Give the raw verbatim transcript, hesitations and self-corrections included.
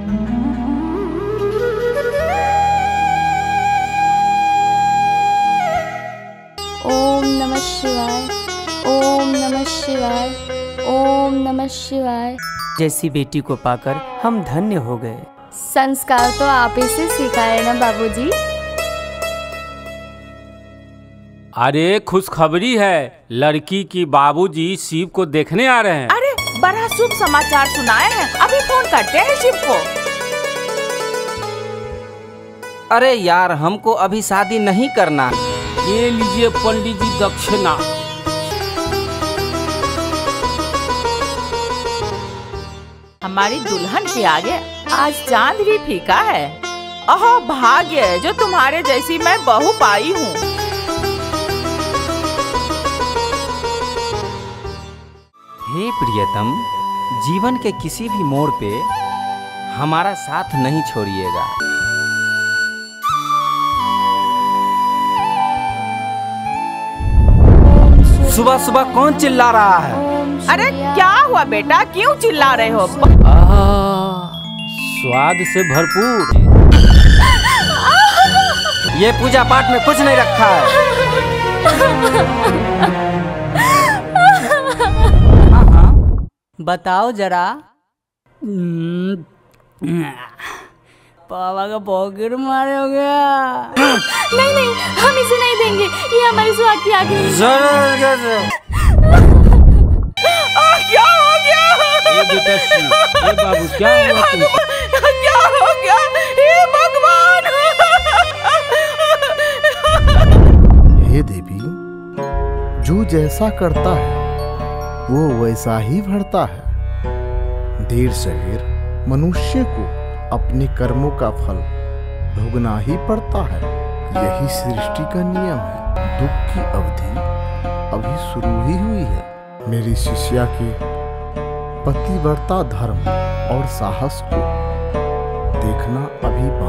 ओम नमः शिवाय, ओम नमः शिवाय, ओम नमः शिवाय। जैसी बेटी को पाकर हम धन्य हो गए। संस्कार तो आप ही से सीखा है ना बाबूजी। अरे खुशखबरी है, लड़की की बाबूजी शिव को देखने आ रहे हैं। अरे बड़ा शुभ समाचार सुनाए हैं, अभी फोन करते हैं शिव को। अरे यार हमको अभी शादी नहीं करना। ये लीजिए पंडित जी दक्षिणा। हमारी दुल्हन के आगे आज चांद भी फीका है। अहो भाग्य है जो तुम्हारे जैसी मैं बहू पाई हूँ। हे प्रियतम, जीवन के किसी भी मोड़ पे हमारा साथ नहीं छोड़िएगा। सुबह सुबह कौन चिल्ला रहा है? अरे क्या हुआ बेटा, क्यों चिल्ला रहे हो? स्वाद से भरपूर। ये पूजा पाठ में कुछ नहीं रखा है। बताओ जरा। पावा का पॉकेट मारे हो गया। नहीं नहीं, हम इसे नहीं देंगे, ये हमारी सुहाग की आखिरी। क्या हो गया? ये बेटा शिव, ये बाबू क्या हुआ तुमको? क्या हो गया? हे भगवान! हे देवी, जो जैसा करता है वो वैसा ही भरता है। देर सवेर मनुष्य को अपने कर्मों का फल भोगना ही पड़ता है। यही सृष्टि का नियम है। दुख की अवधि अभी शुरू ही हुई है। मेरी शिष्या के पतिव्रता धर्म और साहस को देखना अभी